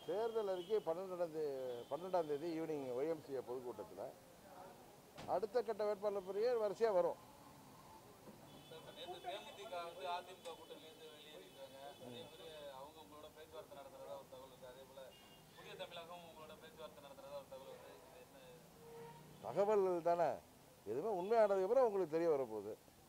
தேர்தல் அறிக்கை 12ஆம் தேதி ஈவினிங் ஒய்எம்சிஏ பொதுக்கூட்டத்தில் அடுத்த கட்ட வேட்பாளர் பெரிய வரிசையாக வரும். தேமுதிக வந்து அதிமுக கூட்டணியிலிருந்து வெளியேறிட்டாங்க. அதே மாதிரி அவங்க உங்களோட பேச்சுவார்த்தை நடத்துறதா ஒரு தகவல் இருக்கு. அதே போல புதிய தமிழகம் உங்களோட பேச்சுவார்த்தை நடத்துறதா ஒரு தகவல் வந்து என்ன தகவல்கள் தானே, எதுவுமே உண்மையானதுக்கு அப்புறம் உங்களுக்கு தெரிய வரப்போகுது.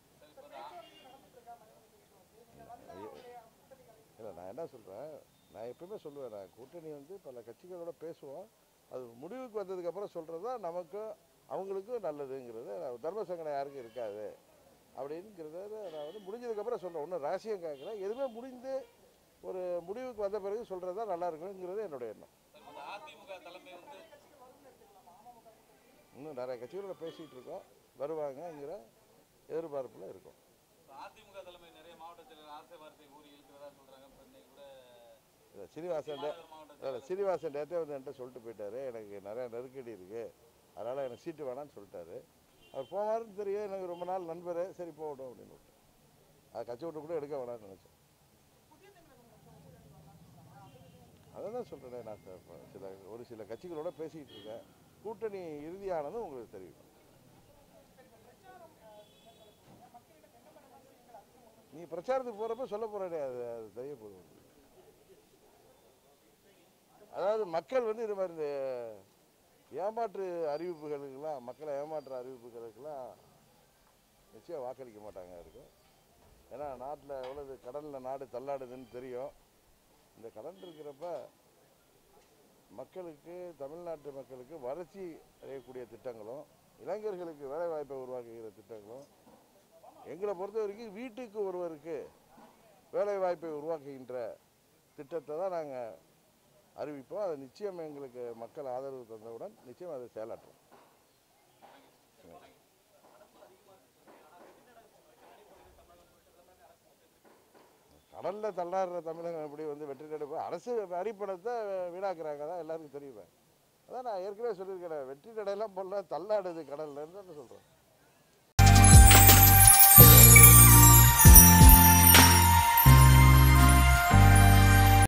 இல்லை, நான் என்ன சொல்கிறேன், நான் எப்பவுமே சொல்லுவேன், நான் கூட்டணி வந்து பல கட்சிகளோட பேசுவோம், அது முடிவுக்கு வந்ததுக்கப்புறம் சொல்கிறது தான் நமக்கும் அவங்களுக்கும் நல்லதுங்கிறது. தர்ம சங்கடம் யாருக்கும் இருக்காது அப்படிங்கிறத நான் வந்து முடிஞ்சதுக்கப்புறம் சொல்கிறேன். ஒன்றும் ரகசியம் கேட்குறேன், எதுவுமே முடிந்து ஒரு முடிவுக்கு வந்த பிறகு சொல்கிறது தான் நல்லா இருக்குங்கிறது என்னுடைய எண்ணம். அதிமுக தலைமை வந்து இன்னும் நிறைய கட்சிகளோட பேசிகிட்டு இருக்கோம், வருவாங்கங்கிற எதிர்பார்ப்பில் இருக்கும். அதிமுக தலைமை நிறைய மாவட்ட செயலர் ஆசை வார்த்தை கூறி இருக்கிறதா சொல்கிறாங்க. கூட சீனிவாசன் நேற்றே வந்து என்கிட்ட சொல்லிட்டு போயிட்டாரு, எனக்கு நிறையா நெருக்கடி இருக்குது, அதனால் எனக்கு சீட்டு வேணான்னு சொல்லிட்டாரு. அவர் போவாருன்னு தெரியும், எனக்கு ரொம்ப நாள் நண்பர், சரி போகட்டும் அப்படின்னு விட்டேன். அது கட்சி விட்டு கூட எடுக்க வேணாம்னு நினச்சேன். அதை தான் சொல்கிறேன், நான் ஒரு சில கட்சிகளோட பேசிக்கிட்டு இருக்கேன், கூட்டணி இறுதியானதும் உங்களுக்கு தெரியும். நீ பிரச்சாரத்துக்கு போகிறப்ப சொல்ல போகிறேனே, அது தெரிய போதும். அதாவது மக்கள் வந்து இது மாதிரி இந்த ஏமாற்று அறிவிப்புகளுக்கெல்லாம், மக்களை ஏமாற்று அறிவிப்புகளுக்கெல்லாம் நிச்சயம் வாக்களிக்க மாட்டாங்க இருக்கும். ஏன்னா நாட்டில் எவ்வளவு கடலில் நாடு தள்ளாடுதுன்னு தெரியும். இந்த கடன் இருக்கிறப்ப மக்களுக்கு, தமிழ்நாட்டு மக்களுக்கு வறட்சி அடையக்கூடிய திட்டங்களும், இளைஞர்களுக்கு வேலை வாய்ப்பை உருவாக்குகிற திட்டங்களும், எங்களை பொறுத்த வரைக்கும் வீட்டுக்கு ஒருவருக்கு வேலை வாய்ப்பை உருவாக்குகின்ற திட்டத்தை தான் நாங்கள் அறிவிப்போம். அது நிச்சயம் எங்களுக்கு மக்கள் ஆதரவு தந்தவுடன் நிச்சயம் அதை செயலாற்றுவோம். கடலில் தள்ளாடுற தமிழகம் எப்படி வந்து வெற்றி நடைபெறும், அரசு அடிப்படத்தை வீணாக்குறாங்க, தான் எல்லாருக்கும் தெரியுமே. அதான் நான் ஏற்கனவே சொல்லியிருக்கிறேன், வெற்றி நடையெல்லாம் போடல, தள்ளாடுது கடல்ல இருந்து சொல்கிறேன்.